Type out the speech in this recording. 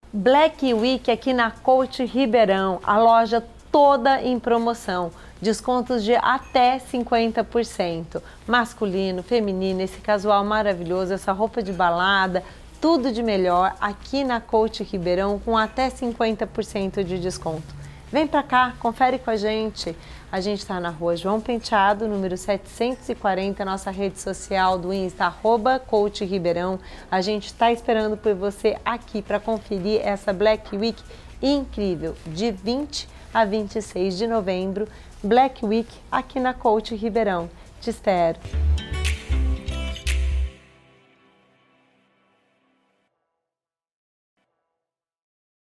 Black Week aqui na Coach Ribeirão, a loja toda em promoção, descontos de até 50%, masculino, feminino, esse casual maravilhoso, essa roupa de balada, tudo de melhor aqui na Coach Ribeirão com até 50% de desconto. Vem pra cá, confere com a gente está na rua João Penteado, número 740, nossa rede social do Insta, @Coach Ribeirão. A gente está esperando por você aqui para conferir essa Black Week incrível, de 20 a 26 de novembro, Black Week aqui na Coach Ribeirão. Te espero!